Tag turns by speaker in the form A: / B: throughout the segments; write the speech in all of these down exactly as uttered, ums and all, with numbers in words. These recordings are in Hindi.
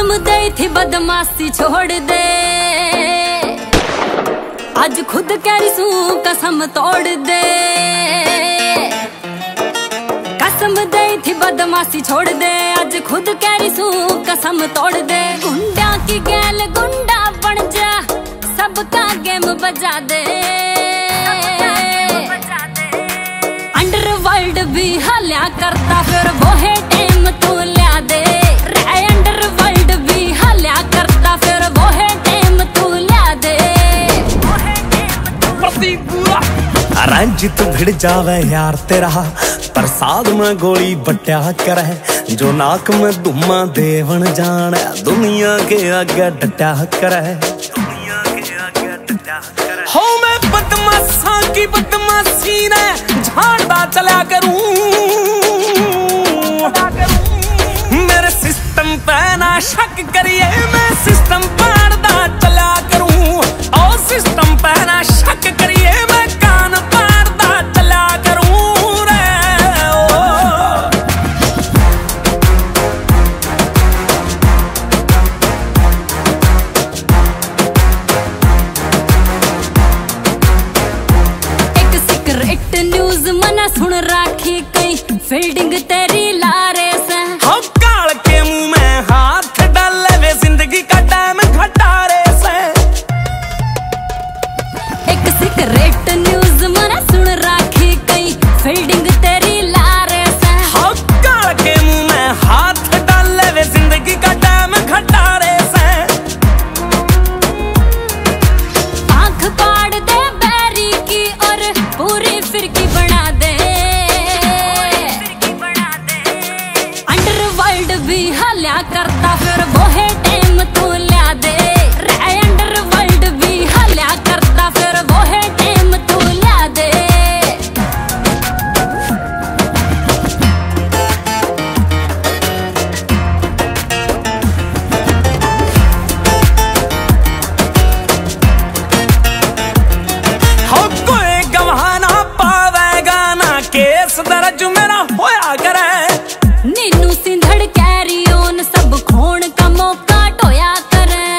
A: कसम दे थी बदमाशी छोड़ दे, आज खुद कह रही सू कसम तोड़ दे। कसम दे थी बदमाशी छोड़ दे, आज खुद कह रही सू कसम तोड़ दे। गुंडा की गैल गुंडा बन जा, सबका गेम बजा दे। अंडरवर्ल्ड भी हल्या करता, फिर वो है टेम तू लिया दे। अंडरवर्ल्ड भी हल्या करता, फिर वो है टेम तू लिया दे।
B: रंजित भिड़ जावे यार तेरा, प्रसाद में गोली बट्या करे। जो नाक में दुमा देवन जाने, दुनिया के आगे डटा करे। हो मैं बदमाशा की बदमाशी ने झाड़ता चला करूं, मेरे सिस्टम पे ना शक करिए, मैं सिस्टम पाड़ता चला करूं। और सिस्टम पे ना शक करिए, मैं कान पाड़ता चला करूं रे।
A: एक सीक्रेट न्यूज मना सुन राखी, कई फील्डिंग तेरी लारे से।
B: हो काल के मुंह में हाथ डाले वे, जिंदगी का टाइम घटारे से।
A: एक सीक्रेट न्यूज मना सुन राखी, कई फील्डिंग तेरी लारे से।
B: हो काल के मुंह में हाथ डाले वे, जिंदगी का टाइम घटारे से।
A: आंख काट दे बैरी की और पूरी फिरकी बना दे। अंडरवर्ल्ड भी हल्या करता, फिर वो है टेम तू लिया दे। अंडरवर्ल्ड भी हल्या करता, फिर वो है टेम तू लिया दे।
B: हो कोई गवाह ना पावेगा ना, केस दर्ज मेरा होया करे।
A: नीनू सिंधड़ कैरी ऑन, सब खोण का मौका टोया करे।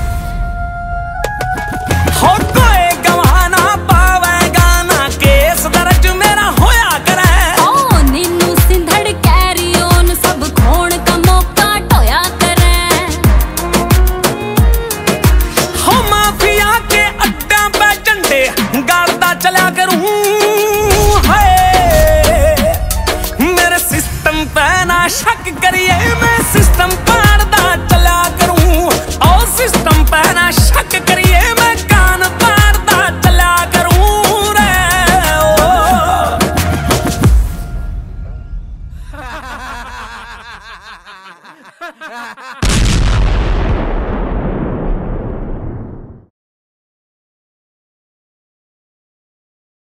B: हो कोई गवाह ना पावेगा ना, केस दर्ज मेरा होया करे।
A: ओ नीनू सिंधड़ कैरी ऑन, सब खोण का मौका टोया करे।
B: हो माफिया के अड्डा पे झंडे गाड़ता चला करूं। मेरे सिस्टम पे ना शक करिए, मैं सिस्टम पाड़ता चला करूं। और सिस्टम पे ना शक करिए, मैं कान पाड़ता चला करूं रे। ओ।